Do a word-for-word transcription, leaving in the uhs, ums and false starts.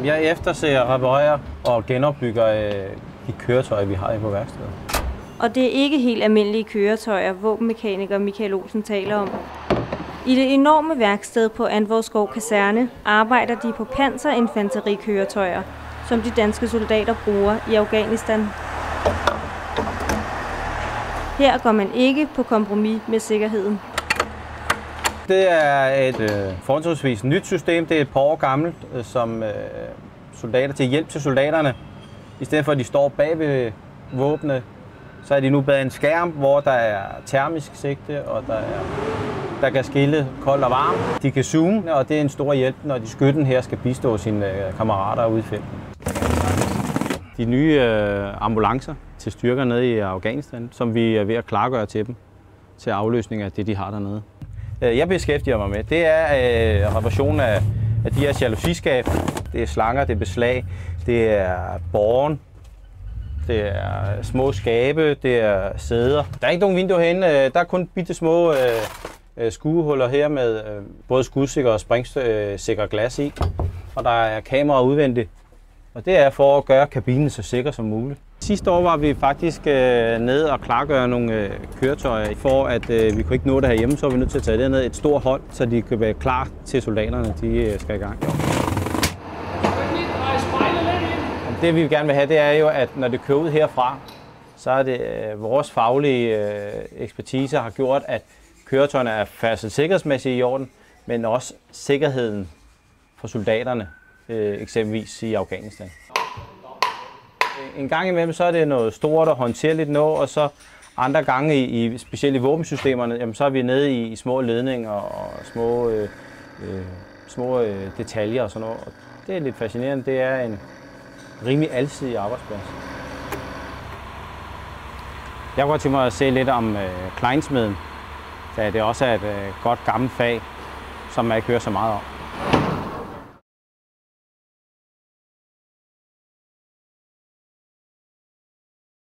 Jeg efterser, reparerer og genopbygger øh, de køretøjer, vi har på værkstedet. Og det er ikke helt almindelige køretøjer, våbenmekaniker Michael Olsen taler om. I det enorme værksted på Antvorskov Kaserne arbejder de på panserinfanterikøretøjer, som de danske soldater bruger i Afghanistan. Her går man ikke på kompromis med sikkerheden. Det er et øh, forholdsvis nyt system. Det er et par år gammelt, øh, som øh, soldater til hjælp til soldaterne. I stedet for at de står bag ved våbne, så er de nu bag en skærm, hvor der er termisk sigte, og der, er, der kan skille kold og varm. De kan zoome, og det er en stor hjælp, når de skytten her skal bistå sine øh, kammerater ude i felten. De nye øh, ambulancer til styrker nede i Afghanistan, som vi er ved at klargøre til dem, til afløsning af det, de har dernede. Jeg beskæftiger mig med, det er øh, reparation af, af de her jalousiskab. Det er slanger, det er beslag, det er båren, det er små skabe, det er sæder. Der er ikke nogen vinduer herinde, der er kun bitte små øh, skuehuller her med øh, både skudsikre og springsikre glas i. Og der er kamera udvendigt, og det er for at gøre kabinen så sikker som muligt. Sidste år var vi faktisk øh, nede og klargøre nogle øh, køretøjer, for at øh, vi kunne ikke nå det herhjemme, så var vi nødt til at tage det ned et stort hold, så de kan være klar til soldaterne, de øh, skal i gang. Det vi gerne vil have, det er jo, at når det kører ud herfra, så er det øh, vores faglige øh, ekspertise har gjort, at køretøjerne er færdselssikkerhedsmæssigt i orden, men også sikkerheden for soldaterne, øh, eksempelvis i Afghanistan. En gang imellem så er det noget stort og håndterligt noget, og så andre gange, i, i specielt i våbensystemerne, jamen, så er vi nede i, i små ledninger og små, øh, øh, små øh, detaljer og sådan noget. Og det er lidt fascinerende. Det er en rimelig alsidig arbejdsplads. Jeg kunne godt tænke mig at se lidt om øh, kleinsmeden, da det også er et øh, godt gammelt fag, som man ikke hører så meget om.